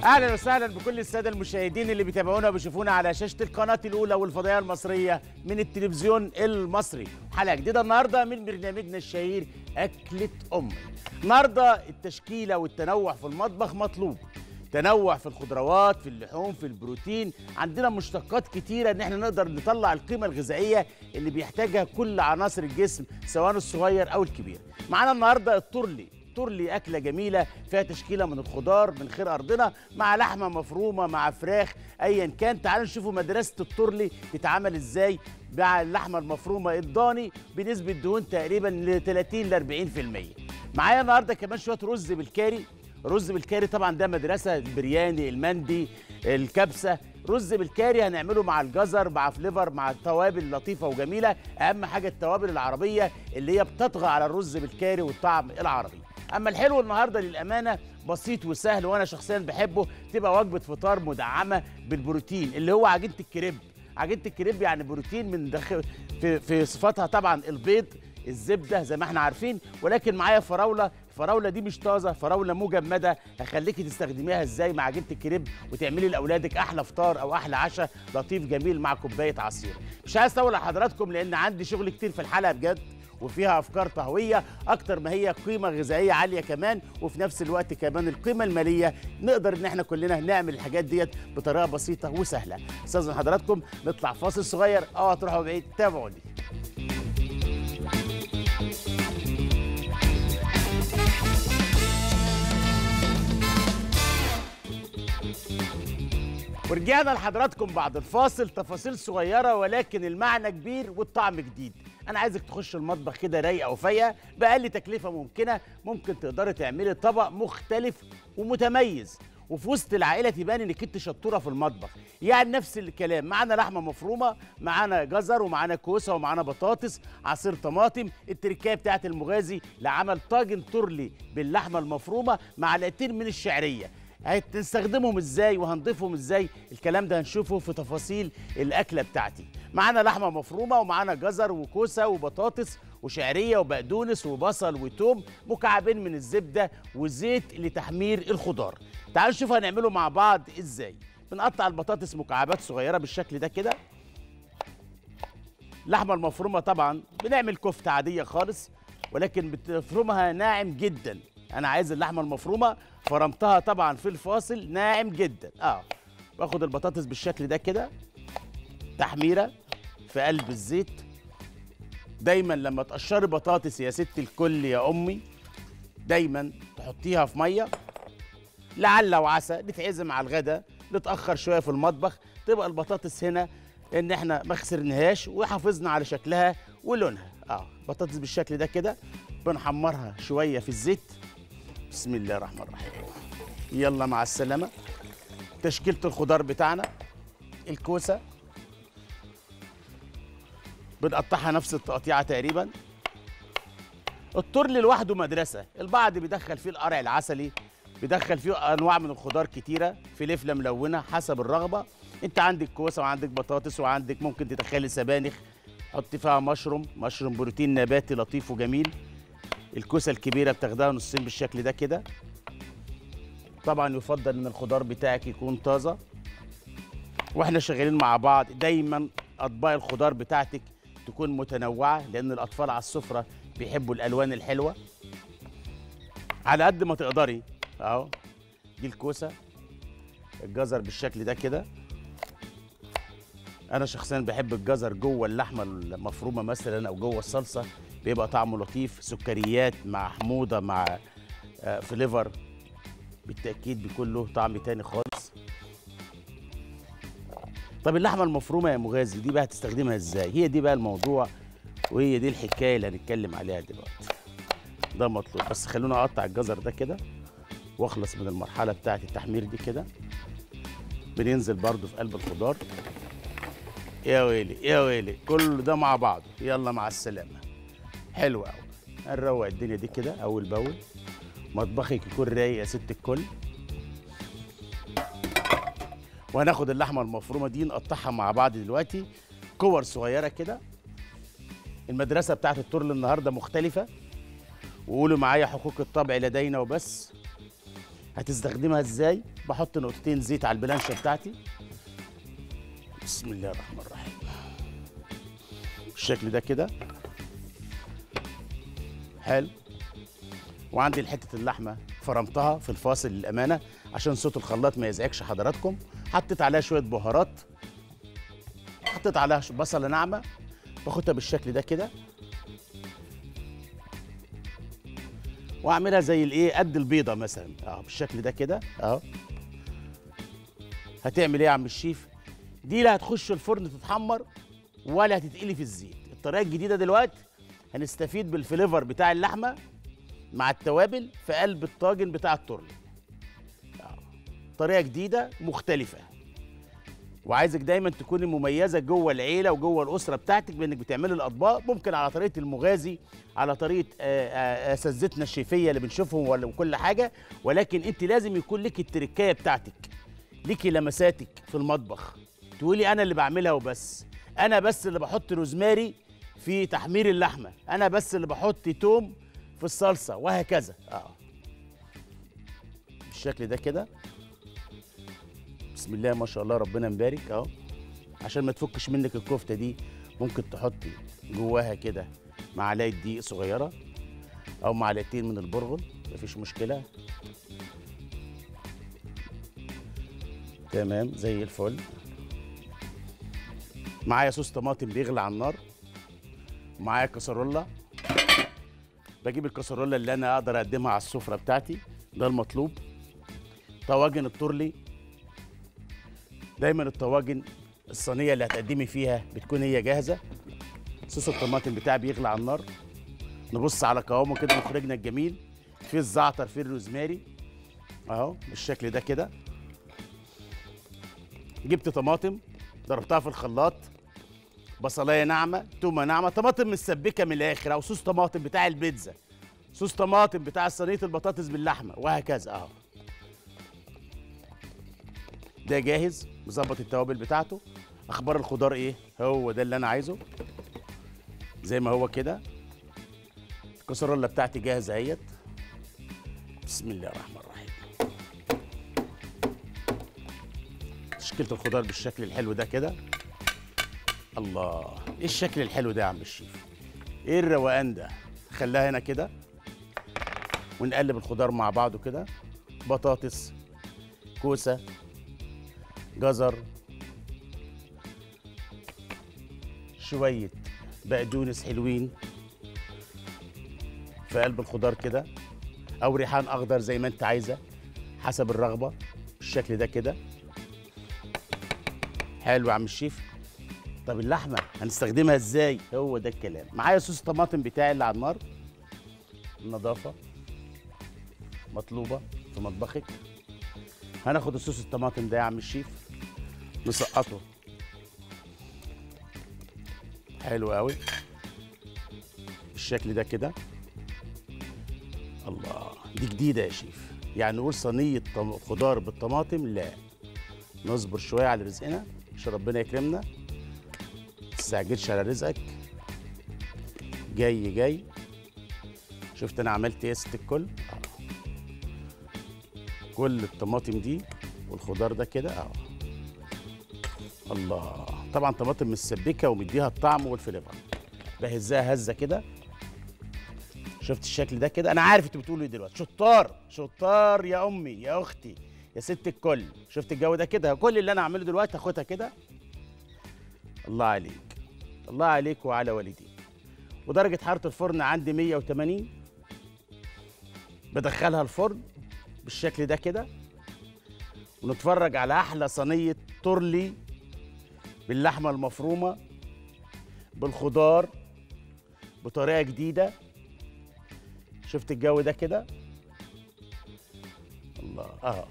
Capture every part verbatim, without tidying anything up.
اهلا وسهلا بكل الساده المشاهدين اللي بيتابعونا وبيشوفونا على شاشه القناه الاولى والفضائيه المصريه من التلفزيون المصري. حلقه جديده النهارده من برنامجنا الشهير اكله امي. النهارده التشكيله والتنوع في المطبخ مطلوب. تنوع في الخضروات، في اللحوم، في البروتين، عندنا مشتقات كتيره ان احنا نقدر نطلع القيمه الغذائيه اللي بيحتاجها كل عناصر الجسم سواء الصغير او الكبير. معانا النهارده التورلي. تورلي أكلة جميلة فيها تشكيلة من الخضار من خير أرضنا مع لحمة مفرومة مع فراخ أيا كان. تعالوا نشوفوا مدرسة التورلي تتعمل إزاي مع اللحمة المفرومة الضاني بنسبة دهون تقريبا ل ثلاثين ل أربعين في المية. معايا النهارده كمان شوية رز بالكاري. رز بالكاري طبعا ده مدرسة البرياني المندي الكبسة. رز بالكاري هنعمله مع الجزر مع فليفر مع توابل لطيفة وجميلة. أهم حاجة التوابل العربية اللي هي بتطغى على الرز بالكاري والطعم العربي. اما الحلو النهارده للامانه بسيط وسهل وانا شخصيا بحبه، تبقى وجبه فطار مدعمه بالبروتين اللي هو عجينه الكريب. عجينه الكريب يعني بروتين من داخل في, في صفاتها طبعا البيض الزبده زي ما احنا عارفين، ولكن معايا فراوله. الفراوله دي مش طازه، فراوله مجمده. هخليكي تستخدميها ازاي مع عجينه الكريب وتعملي لاولادك احلى فطار او احلى عشاء لطيف جميل مع كوبايه عصير. مش عايز اطول على حضراتكم لان عندي شغل كتير في الحلقه بجد، وفيها افكار طهويه اكتر ما هي قيمه غذائيه عاليه كمان، وفي نفس الوقت كمان القيمه الماليه نقدر ان احنا كلنا نعمل الحاجات ديت بطريقه بسيطه وسهله. استاذن حضراتكم نطلع فاصل صغير او هتروحوا بعيد، تابعوني. ورجعنا لحضراتكم بعد الفاصل. تفاصيل صغيره ولكن المعنى كبير والطعم جديد. انا عايزك تخش المطبخ كده رايقه وفايقه باقل تكلفه ممكنه. ممكن تقدري تعملي طبق مختلف ومتميز وفي وسط العائله تبان انك انت شطوره في المطبخ. يعني نفس الكلام، معانا لحمه مفرومه، معانا جزر، ومعانا كوسه، ومعانا بطاطس، عصير طماطم. التركايه بتاعت المغازي لعمل طاجن تورلي باللحمه المفرومه، معلقتين من الشعريه. هنستخدمهم ازاي وهنضيفهم ازاي؟ الكلام ده هنشوفه في تفاصيل الاكله بتاعتي. معانا لحمه مفرومه ومعانا جزر وكوسه وبطاطس وشعريه وبقدونس وبصل وتوم، مكعبين من الزبده وزيت لتحمير الخضار. تعالوا نشوف هنعمله مع بعض ازاي. بنقطع البطاطس مكعبات صغيره بالشكل ده كده. اللحمه المفرومه طبعا بنعمل كفته عاديه خالص ولكن بتفرمها ناعم جدا. انا عايز اللحمه المفرومه فرمتها طبعا في الفاصل ناعم جدا. اه باخد البطاطس بالشكل ده كده تحميره في قلب الزيت. دايما لما تقشري بطاطس يا ست الكل يا امي دايما تحطيها في ميه لعل وعسى نتعزم على الغدا نتاخر شويه في المطبخ، تبقى البطاطس هنا ان احنا ما خسرناهاش وحافظنا على شكلها ولونها. اه بطاطس بالشكل ده كده بنحمرها شويه في الزيت. بسم الله الرحمن الرحيم. يلا مع السلامه. تشكيله الخضار بتاعنا، الكوسه بنقطعها نفس التقطيعه تقريبا. التورلي لوحده مدرسه، البعض بيدخل فيه القرع العسلي، بيدخل فيه انواع من الخضار كتيره، فلفله ملونه حسب الرغبه. انت عندك كوسه وعندك بطاطس وعندك ممكن تدخلي سبانخ، حطي فيها مشروم، مشروم بروتين نباتي لطيف وجميل. الكوسه الكبيره بتاخدها نصين بالشكل ده كده. طبعا يفضل ان الخضار بتاعك يكون طازه. واحنا شغالين مع بعض دايما اطباق الخضار بتاعتك تكون متنوعه لان الاطفال على السفره بيحبوا الالوان الحلوه. على قد ما تقدري اهو. دي الكوسه، الجزر بالشكل ده كده. انا شخصيا بحب الجزر جوه اللحمه المفرومه مثلا او جوه الصلصه، بيبقى طعمه لطيف. سكريات مع حموضه مع آه فليفر بالتاكيد بيكون له طعم تاني خالص. طب اللحمه المفرومه يا مغازي دي بقى هتستخدمها ازاي؟ هي دي بقى الموضوع وهي دي الحكايه اللي هنتكلم عليها دلوقتي. ده مطلوب. بس خلونا اقطع الجزر ده كده واخلص من المرحله بتاعه التحمير دي كده. بننزل برضو في قلب الخضار. يا ويلي يا ويلي كل ده مع بعضه. يلا مع السلامه. حلو قوي. هنروق الدنيا دي كده اول باول. مطبخك يكون رايق يا ست الكل. وهناخد اللحمه المفرومه دي نقطعها مع بعض دلوقتي كور صغيره كده. المدرسه بتاعت التورلي النهارده مختلفه، وقولوا معايا حقوق الطبع لدينا وبس. هتستخدمها ازاي؟ بحط نقطتين زيت على البلانشه بتاعتي. بسم الله الرحمن الرحيم. بالشكل ده كده. حلو. وعندي حته اللحمه فرمتها في الفاصل للامانه عشان صوت الخلاط ما يزعجش حضراتكم. حطيت عليها شويه بهارات، حطيت عليها بصله ناعمه، باخدها بالشكل ده كده واعملها زي الايه قد البيضه مثلا، اه بالشكل ده كده اهو. هتعمل ايه يا عم الشيف؟ دي لا هتخش الفرن تتحمر ولا هتتقلي في الزيت. الطريقه الجديده دلوقتي هنستفيد بالفليفر بتاع اللحمه مع التوابل في قلب الطاجن بتاع التورلي. آه. طريقه جديده مختلفه، وعايزك دايما تكوني مميزه جوه العيله وجوه الاسره بتاعتك بانك بتعملي الاطباق، ممكن على طريقه المغازي، على طريقه اساتذتنا الشيفيه اللي بنشوفهم ولا كل حاجه، ولكن انت لازم يكون لك التركايه بتاعتك، ليكي لمساتك في المطبخ، تقولي انا اللي بعملها وبس، انا بس اللي بحط روزماري في تحمير اللحمه، انا بس اللي بحط توم في الصلصه، وهكذا. اه بالشكل ده كده. بسم الله ما شاء الله ربنا مبارك اهو. عشان ما تفكش منك الكفته دي ممكن تحطي جواها كده معلقه دقيق صغيره او معلقتين من البرغل، مفيش مشكله. تمام زي الفل. معايا صوص طماطم بيغلي على النار، ومعايا كسرولة. بجيب الكسرولة اللي انا اقدر اقدمها على السفره بتاعتي، ده المطلوب. طواجن التورلي دايما الطواجن الصينيه اللي هتقدمي فيها بتكون هي جاهزه. صوص الطماطم بتاعي بيغلي على النار، نبص على قوامه كده مخرجنا الجميل، فيه الزعتر فيه الروزماري اهو بالشكل ده كده. جبت طماطم ضربتها في الخلاط، بصلايه ناعمه، تومه ناعمه، طماطم متسبكه من الاخر، او صوص طماطم بتاع البيتزا، صوص طماطم بتاع صينيه البطاطس باللحمه، وهكذا اهو. ده جاهز مظبط التوابل بتاعته. اخبار الخضار ايه؟ هو ده اللي انا عايزه زي ما هو كده. الكسرولة بتاعتي جاهزه اهيت. بسم الله الرحمن الرحيم. تشكيله الخضار بالشكل الحلو ده كده. الله، ايه الشكل الحلو ده يا عم الشيف؟ ايه الروقان ده؟ خليها هنا كده ونقلب الخضار مع بعضه كده. بطاطس، كوسه، جزر، شويه بقدونس حلوين في قلب الخضار كده، او ريحان اخضر زي ما انت عايزه حسب الرغبه بالشكل ده كده. حلو يا عم الشيف. طب اللحمه هنستخدمها ازاي؟ هو ده الكلام. معايا صوص الطماطم بتاعي اللي على النار. النظافه مطلوبه في مطبخك. هناخد الصوص الطماطم ده يا عم الشيف نسقطه. حلو قوي بالشكل ده كده. الله، دي جديده يا شيف. يعني نقول صينيه خضار بالطماطم؟ لا، نصبر شويه على رزقنا عشان ربنا يكرمنا. ما تستعجلش على رزقك، جاي جاي. شفت انا عملت ايه يا ست الكل؟ اه كل الطماطم دي والخضار ده كده اهو. الله، طبعا طماطم متسبكه ومديها الطعم والفليفر. بهزها هزه كده. شفت الشكل ده كده؟ انا عارف انتوا بتقولوا ايه دلوقتي. شطار شطار يا امي يا اختي يا ست الكل. شفت الجو ده كده؟ كل اللي انا اعمله دلوقتي هاخدها كده. الله عليك، الله عليك وعلى والديك. ودرجه حراره الفرن عندي مية وتمانين. بدخلها الفرن بالشكل ده كده، ونتفرج على احلى صينيه تورلي باللحمه المفرومه بالخضار بطريقه جديده. شفت الجو ده كده؟ الله اه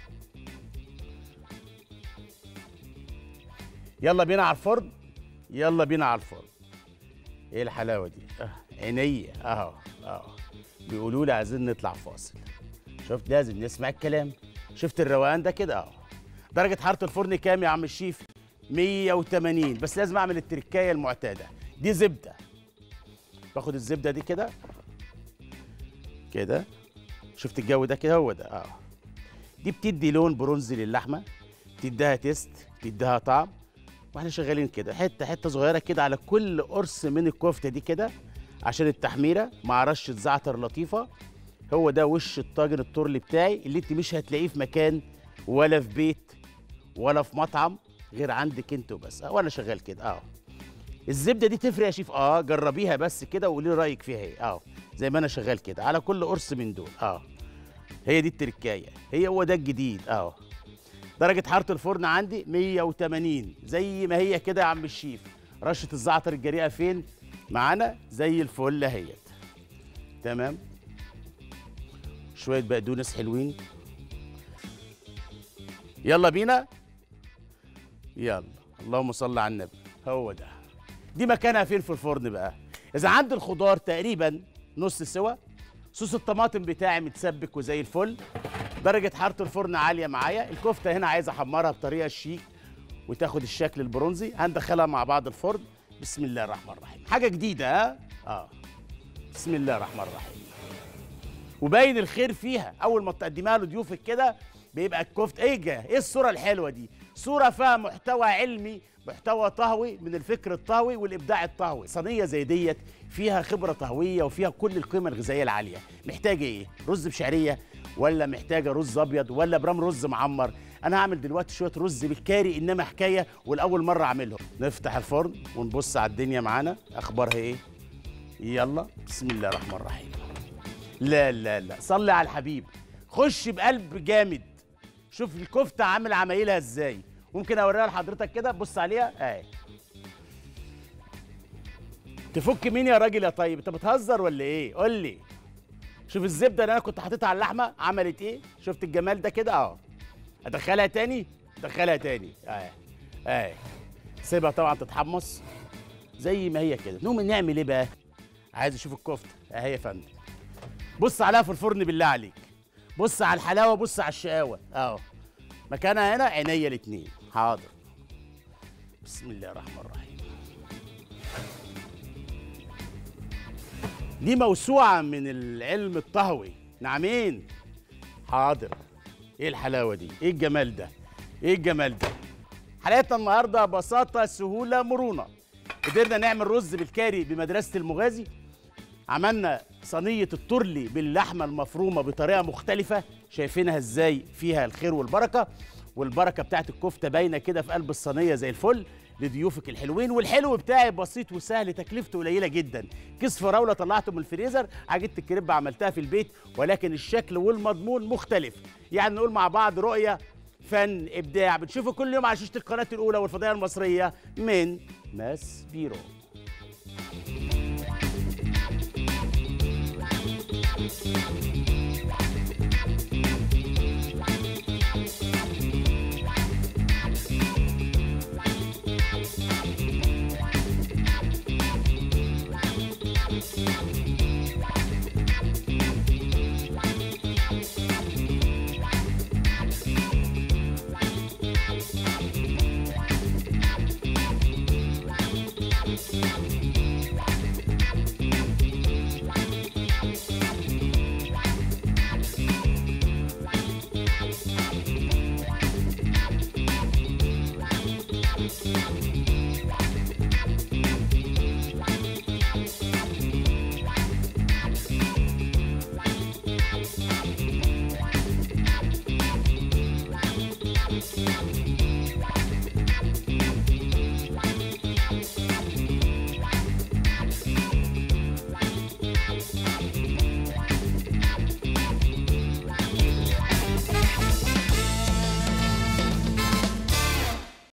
يلا بينا على الفرن، يلا بينا على الفرن. ايه الحلاوه دي؟ اه عينيا اهو اهو. بيقولوا لي عايزين نطلع فاصل. شفت؟ لازم نسمع الكلام. شفت الروقان ده كده اهو. درجه حراره الفرن كام يا عم الشيف؟ مية وتمانين. بس لازم اعمل التركايه المعتاده دي. زبده، باخد الزبده دي كده كده. شفت الجو ده كده؟ هو ده اه دي بتدي لون برونزي للحمه، بتديها تيست، بتديها طعم. واحنا شغالين كده حته حته صغيره كده على كل قرص من الكفته دي كده عشان التحميره مع رشه زعتر لطيفه. هو ده وش الطاجن التورلي بتاعي اللي انت مش هتلاقيه في مكان ولا في بيت ولا في مطعم غير عندك انت وبس. اه وانا شغال كده. اه الزبده دي تفرق يا شيف؟ اه جربيها بس كده وقولي لي رايك فيها ايه. اه زي ما انا شغال كده على كل قرص من دول. اه هي دي التركايه، هي هو ده الجديد. اه درجه حراره الفرن عندي مية وتمانين زي ما هي كده يا عم الشيف. رشه الزعتر الجريئه فين معانا؟ زي الفل اهيت. تمام. شويه بقدونس حلوين. يلا بينا. يلا اللهم صل على النبي. هو ده. دي مكانها فين في الفرن بقى؟ اذا عندي الخضار تقريبا نص سوا، صوص الطماطم بتاعي متسبك وزي الفل، درجه حراره الفرن عاليه معايا، الكفته هنا عايز احمرها بطريقه شيك وتاخد الشكل البرونزي، هندخلها مع بعض الفرن. بسم الله الرحمن الرحيم. حاجه جديده. ها اه بسم الله الرحمن الرحيم. وباين الخير فيها. اول ما تقدمها لضيوفك كده بيبقى الكفته ايه جا ايه الصوره الحلوه دي؟ صوره فيها محتوى علمي، محتوى طهوي من الفكر الطهوي والابداع الطهوي. صينيه زي ديت فيها خبره طهويه وفيها كل القيمه الغذائيه العاليه. محتاجه ايه؟ رز بشعريه ولا محتاجه رز ابيض ولا برام رز معمر؟ انا هعمل دلوقتي شويه رز بالكاري، انما حكايه والاول مره اعملهم. نفتح الفرن ونبص على الدنيا معانا اخبارها ايه. يلا بسم الله الرحمن الرحيم. لا لا لا صلي على الحبيب. خش بقلب جامد. شوف الكفته عامل عمايلها ازاي. ممكن اوريها لحضرتك كده. بص عليها اهي. تفك مين يا راجل يا طيب؟ انت بتهزر ولا ايه؟ قول لي. شوف الزبده اللي انا كنت حاططها على اللحمه عملت ايه. شفت الجمال ده كده اهو. ادخلها تاني. ادخلها تاني اهي اهي. سيبها طبعا تتحمص زي ما هي كده. نقوم نعمل ايه بقى؟ عايز اشوف الكفته اهي يا فندم. بص عليها في الفرن بالله عليك. بص على الحلاوه، بص على الشقاوه اهو. مكانها هنا عينيا الاتنين. حاضر. بسم الله الرحمن الرحيم. دي موسوعه من العلم الطهوي. نعمين. حاضر. ايه الحلاوه دي؟ ايه الجمال ده؟ ايه الجمال ده؟ حلقتنا النهارده بساطه سهوله مرونه. قدرنا نعمل رز بالكاري بمدرسه المغازي. عملنا صينيه التورلي باللحمه المفرومه بطريقه مختلفه، شايفينها ازاي فيها الخير والبركه، والبركه بتاعت الكفته باينه كده في قلب الصينيه زي الفل لضيوفك الحلوين. والحلو بتاعي بسيط وسهل، تكلفته قليله جدا. كيس فراوله طلعته من الفريزر، عجينه الكريب عملتها في البيت، ولكن الشكل والمضمون مختلف. يعني نقول مع بعض رؤيه، فن، ابداع. بتشوفوا كل يوم على شاشه القناه الاولى والفضائيه المصريه من ماس بيرو.